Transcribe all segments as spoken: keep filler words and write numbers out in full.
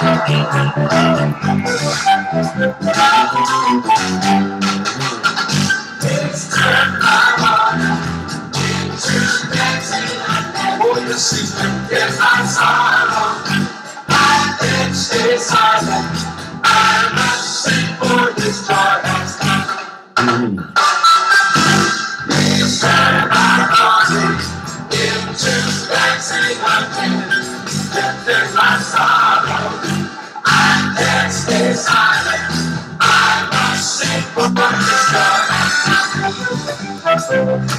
Oh, you see, if I sorrow, I can't stay silent. I must sing for His joy has come. Please turn my body into dancing again. If there's my sorrow, I can't stay silent. I must sing for His joy has come.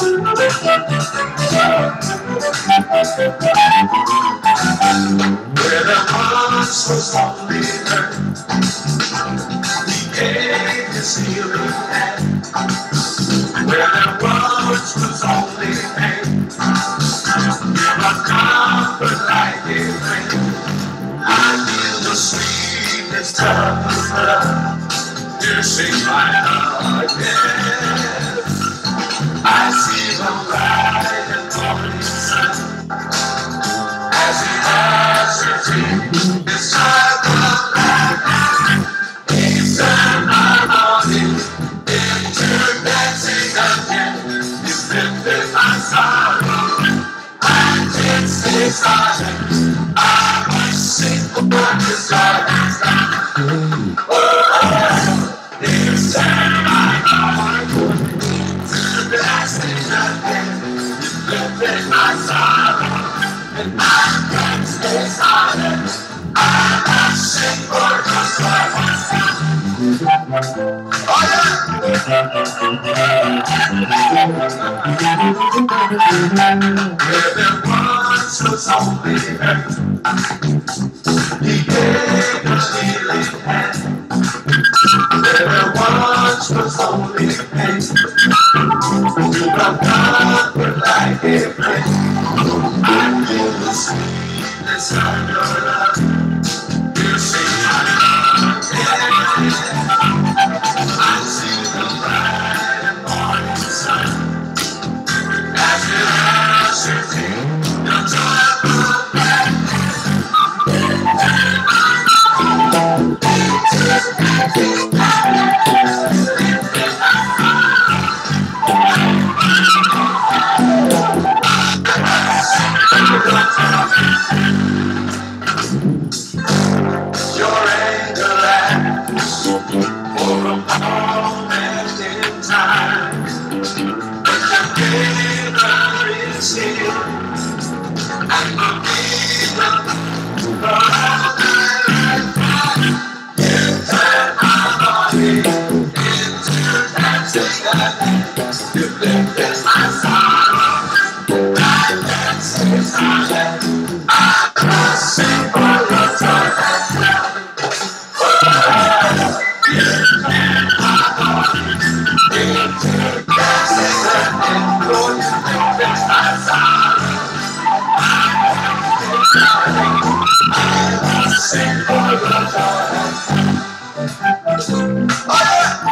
Where there once was only hurt, He gave His healing hand. Where there once was only pain, Give a comfort like a rain. I feel the sweetness of His love piercing my heart again. I see the bright and morning sun as He ushers in His cycle life. He turned my morning into dancing again. He lifted my sorrow. I can't stay silent. I must sing for His joy has come. Oh, He's turned my morning into dancing again. He lifted my sorrow. And I can't stay silent. I must sing for His joy has come. Oh yeah! Where there once was only hurt, He gave His healing hand. Where there once was only pain, You brought comfort like a friend. I feel the sweetness of Your love piercing my heart again. I see the bright and morning sun as It ushers in Your joyful gladness. Your anger lasts for a moment in time, but the giver is here, and the giver for all my lifetime. You turn my body into dancing again. You lifted my sorrow. I can't stay silent. I must sing for Your joy has come. You turn my body into dancing again. Lord, You lifted my sorrow. I can't stay silent. I must sing for Your joy has come. Oh yeah!